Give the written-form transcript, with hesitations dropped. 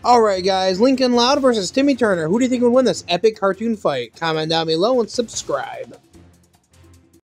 Alright guys, Lincoln Loud versus Timmy Turner. Who do you think would win this epic cartoon fight? Comment down below and subscribe.